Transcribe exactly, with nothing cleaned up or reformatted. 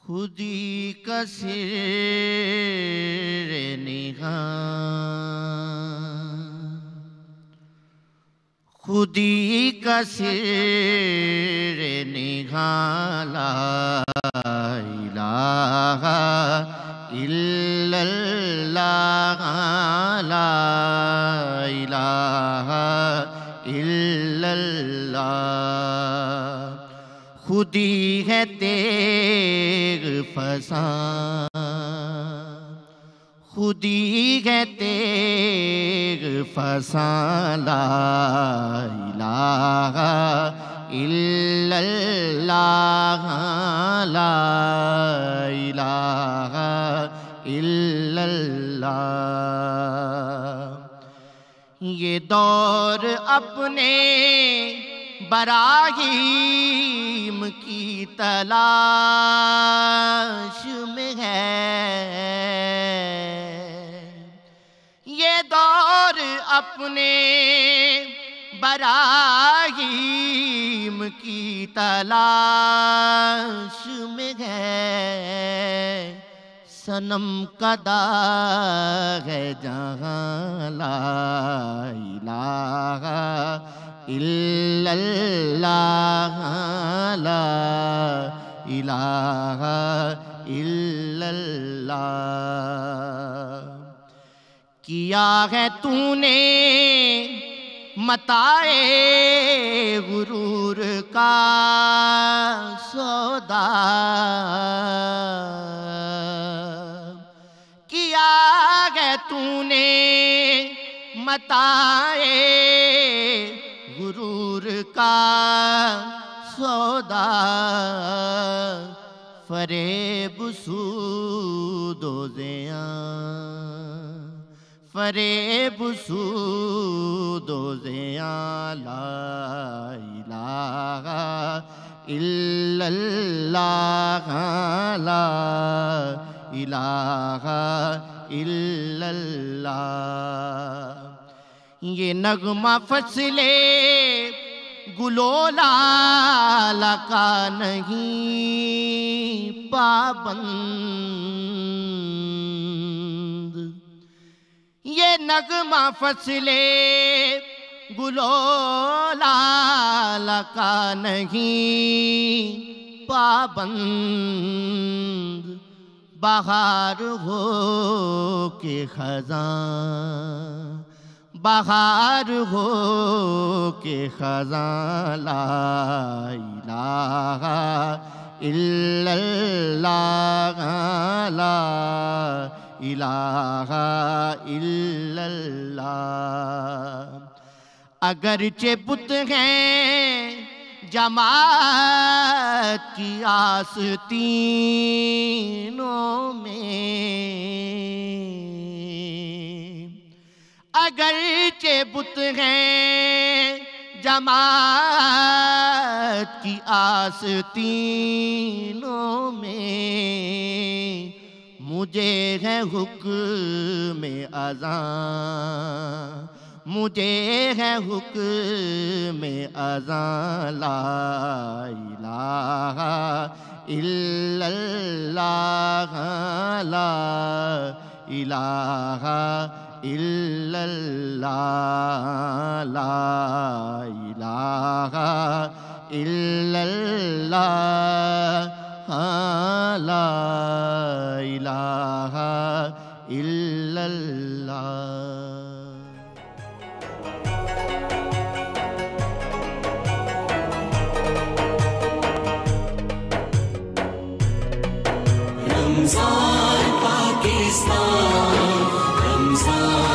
خودی کا سر نگاہ خودی کا سر نگاہ لا الہ الا اللہ لا الہ الا اللہ خودی ہے تیغ فسان خودی ہے تیغ فسان لا الہ الا اللہ لا الہ الا اللہ یہ دور اپنے براہیم کی تلاش میں ہے یہ دور اپنے براہیم کی تلاش میں ہے صنم قدا ہے جہاں لا الہ الا اللہ لا الہ الا اللہ کیا ہے تو نے متاع غرور کا سودا کیا ہے تو نے متاع غرور کا سودا فریب سود و زیاں فریب سود و زیاں لا الہ الا اللہ لا الہ الا اللہ یہ نغمہ فصل گل و لال کا نہیں پابند یہ نغمہ فصل گل و لال کا نہیں پابند بہار ہو کے خزاں بہار ہو کے خزاں لا الہ الا اللہ لا الہ الا اللہ اگرچہ بت ہیں جماعت کی آستینوں میں اگرچہ بت ہیں جماعت کی آستینوں میں مجھے ہے حکم اذان مجھے ہے حکم اذان لا الہ الا اللہ لا الہ الا اللہ لا الہ الا اللہ لا الہ الا اللہ رمضان پاکستان رمضان